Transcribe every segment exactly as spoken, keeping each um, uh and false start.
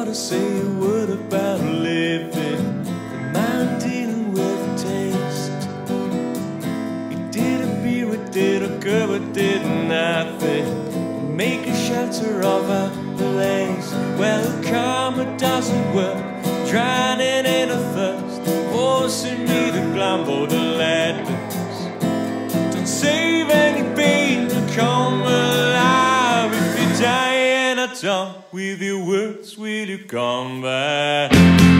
to say a word about living. The man dealing with taste. He did a beer, it did a girl, it did nothing. Make a shelter of a place. Well, karma doesn't work, drowning in a thirst, forcing me to climb all the ladders. Don't save any pain to come alive. If you die in a town, with your words will you come back?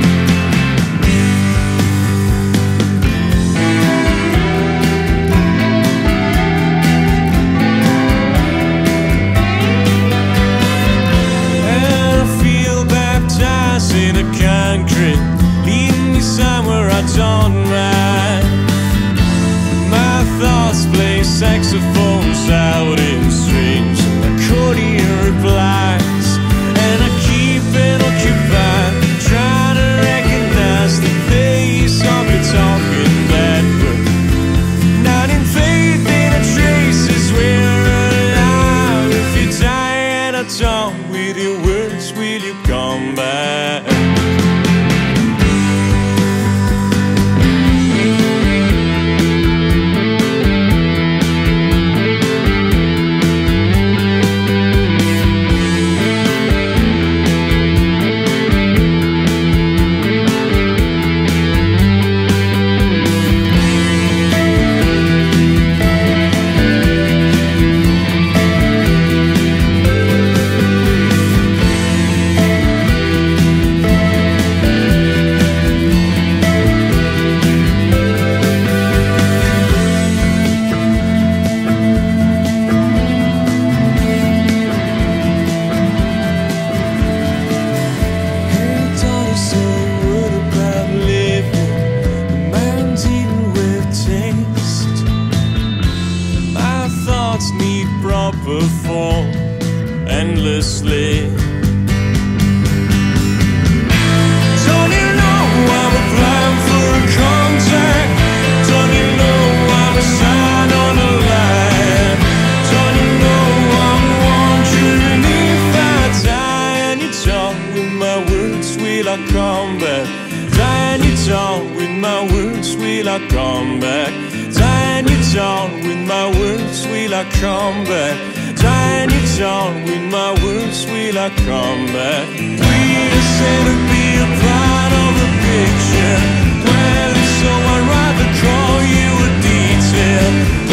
In a concrete, leading me somewhere I don't mind. My thoughts play saxophones out in strange accordion replies, and I keep it occupied, trying to recognize the face of you talking that word. Not in faith in a trace is we're alive. If you die and I don't, with your words will you come back? Need proper form endlessly. Don't you know I'm applying for a contact? Don't you know I'm a sign on the line? Don't you know I'm wondering if I die and you talk with my words, will I come back? Die and you talk with my words, will I come back? Die and you talk with my words, will I come back? Die and you talk with my words, will I come back? We just said to be a part of the picture. Well, so I'd rather call you a detail.